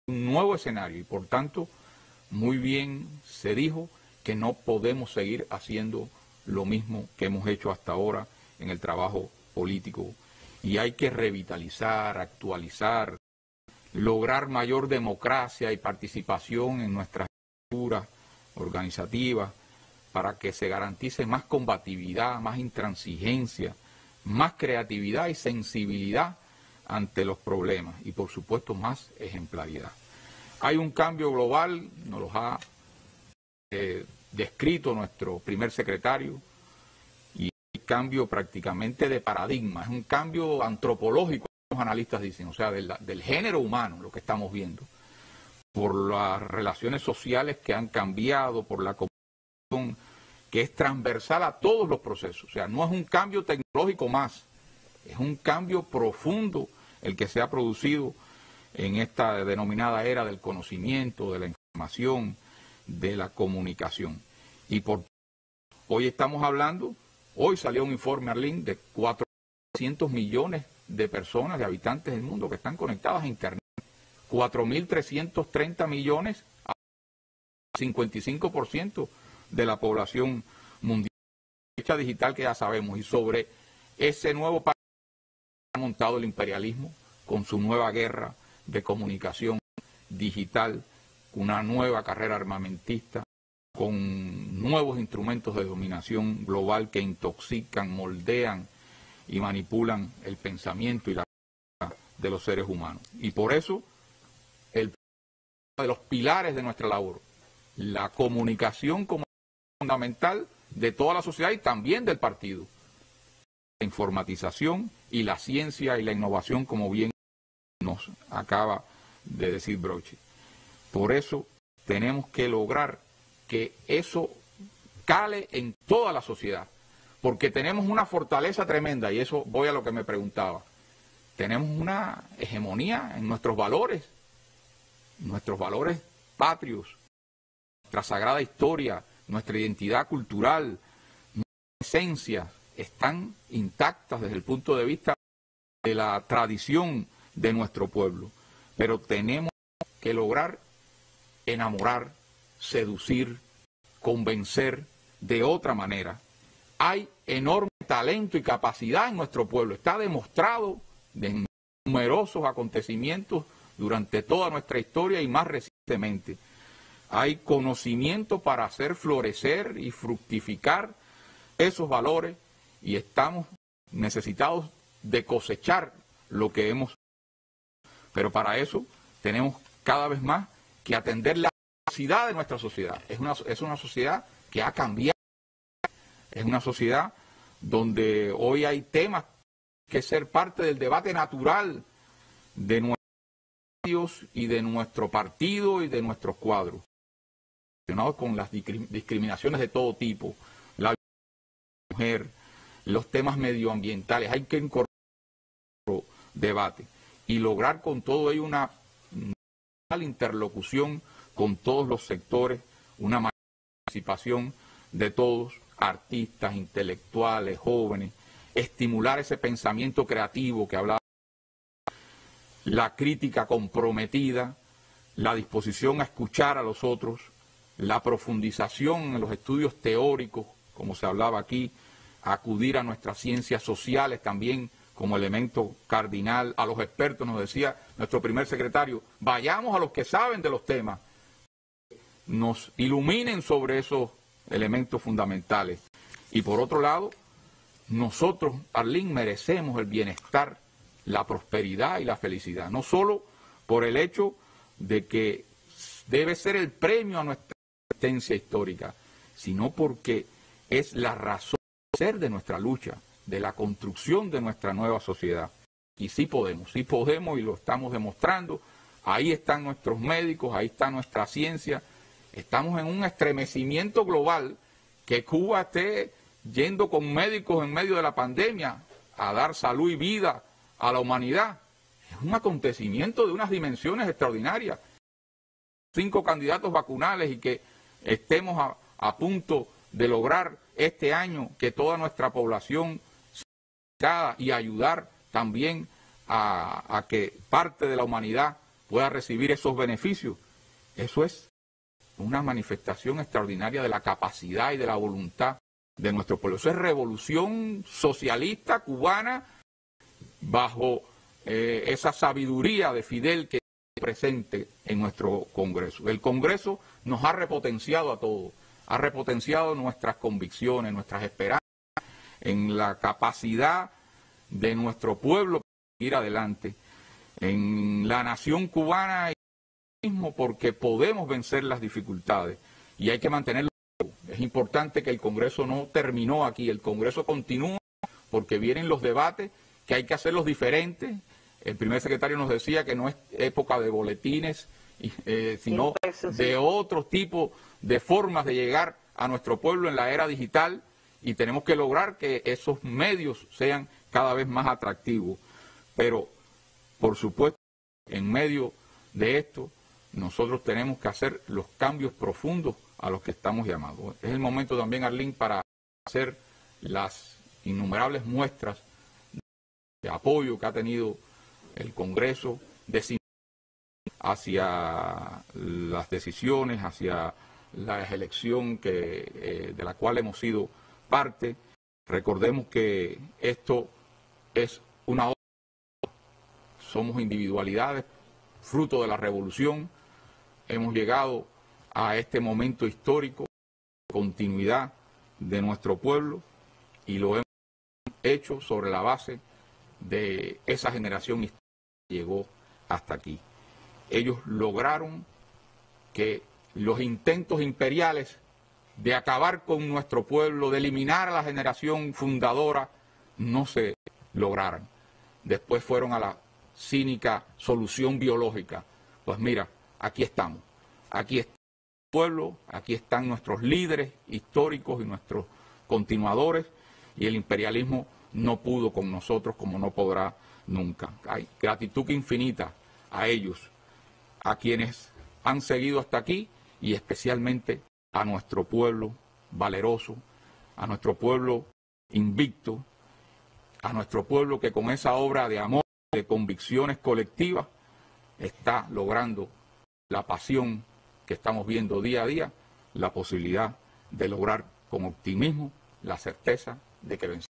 un nuevo escenario y por tanto muy bien se dijo que no podemos seguir haciendo lo mismo que hemos hecho hasta ahora en el trabajo político y hay que revitalizar, actualizar, lograr mayor democracia y participación en nuestras estructuras organizativas para que se garantice más combatividad, más intransigencia, más creatividad y sensibilidad ante los problemas y por supuesto más ejemplaridad. Hay un cambio global, nos lo ha descrito nuestro primer secretario, y un cambio prácticamente de paradigma, es un cambio antropológico, los analistas dicen, o sea, del género humano, lo que estamos viendo, por las relaciones sociales que han cambiado, por la comunicación que es transversal a todos los procesos, o sea, no es un cambio tecnológico más, es un cambio profundo el que se ha producido en esta denominada era del conocimiento, de la información, de la comunicación. Y hoy estamos hablando, hoy salió un informe, Arlene, de 400 millones de personas, de habitantes del mundo que están conectadas a Internet. 4.330 millones, 55% de la población mundial. Fecha digital que ya sabemos, y sobre ese nuevo país ha montado el imperialismo con su nueva guerra de comunicación digital, una nueva carrera armamentista, con nuevos instrumentos de dominación global que intoxican, moldean y manipulan el pensamiento y la vida de los seres humanos. Y por eso, de los pilares de nuestra labor, la comunicación como fundamental de toda la sociedad y también del partido, la informatización y la ciencia y la innovación, como bien nos acaba de decir Brochi. Por eso tenemos que lograr que eso cale en toda la sociedad, porque tenemos una fortaleza tremenda, y eso voy a lo que me preguntaba. Tenemos una hegemonía en nuestros valores patrios, nuestra sagrada historia, nuestra identidad cultural, nuestras esencias están intactas desde el punto de vista de la tradición de nuestro pueblo. Pero tenemos que lograr enamorar, seducir, convencer de otra manera. Hay enorme talento y capacidad en nuestro pueblo. Está demostrado en numerosos acontecimientos durante toda nuestra historia y más recientemente. Hay conocimiento para hacer florecer y fructificar esos valores y estamos necesitados de cosechar lo que hemos. Pero para eso tenemos cada vez más que atender la necesidad de nuestra sociedad. Es una sociedad que ha cambiado. Es una sociedad donde hoy hay temas que ser parte del debate natural de nuestros medios y de nuestro partido y de nuestros cuadros, relacionados con las discriminaciones de todo tipo, la mujer, los temas medioambientales. Hay que incorporar debate y lograr con todo ello una interlocución con todos los sectores, una mayor participación de todos, artistas, intelectuales, jóvenes, estimular ese pensamiento creativo que hablaba, la crítica comprometida, la disposición a escuchar a los otros, la profundización en los estudios teóricos, como se hablaba aquí, acudir a nuestras ciencias sociales también como elemento cardinal, a los expertos, nos decía nuestro primer secretario, vayamos a los que saben de los temas, nos iluminen sobre esos elementos fundamentales. Y por otro lado, nosotros, Arlene, merecemos el bienestar, la prosperidad y la felicidad, no solo por el hecho de que debe ser el premio a nuestra existencia histórica, sino porque es la razón de ser de nuestra lucha, de la construcción de nuestra nueva sociedad. Y sí podemos y lo estamos demostrando. Ahí están nuestros médicos, ahí está nuestra ciencia. Estamos en un estremecimiento global, que Cuba esté yendo con médicos en medio de la pandemia a dar salud y vida a la humanidad. Es un acontecimiento de unas dimensiones extraordinarias. 5 candidatos vacunales y que estemos a punto de lograr este año que toda nuestra población y ayudar también a que parte de la humanidad pueda recibir esos beneficios. Eso es una manifestación extraordinaria de la capacidad y de la voluntad de nuestro pueblo. Eso es revolución socialista cubana bajo esa sabiduría de Fidel que está presente en nuestro Congreso. El Congreso nos ha repotenciado a todos, ha repotenciado nuestras convicciones, nuestras esperanzas, en la capacidad de nuestro pueblo para ir adelante, en la nación cubana mismo, porque podemos vencer las dificultades y hay que mantenerlo. Es importante que el Congreso no terminó aquí, el Congreso continúa porque vienen los debates que hay que hacerlos diferentes. El primer secretario nos decía que no es época de boletines, sino de otro tipo de formas de llegar a nuestro pueblo en la era digital, y tenemos que lograr que esos medios sean cada vez más atractivos. Pero, por supuesto, en medio de esto, nosotros tenemos que hacer los cambios profundos a los que estamos llamados. Es el momento también, Arlene, para hacer las innumerables muestras de apoyo que ha tenido el Congreso hacia las decisiones, hacia la elección de la cual hemos sido parte. Recordemos que esto es una obra, somos individualidades, fruto de la revolución. Hemos llegado a este momento histórico, continuidad de nuestro pueblo, y lo hemos hecho sobre la base de esa generación histórica que llegó hasta aquí. Ellos lograron que los intentos imperiales de acabar con nuestro pueblo, de eliminar a la generación fundadora, no se lograran. Después fueron a la cínica solución biológica. Pues mira, aquí estamos, aquí está el pueblo, aquí están nuestros líderes históricos y nuestros continuadores, y el imperialismo no pudo con nosotros como no podrá nunca. Hay gratitud infinita a ellos, a quienes han seguido hasta aquí, y especialmente a nuestro pueblo valeroso, a nuestro pueblo invicto, a nuestro pueblo que con esa obra de amor, de convicciones colectivas, está logrando la pasión que estamos viendo día a día, la posibilidad de lograr con optimismo la certeza de que vencemos.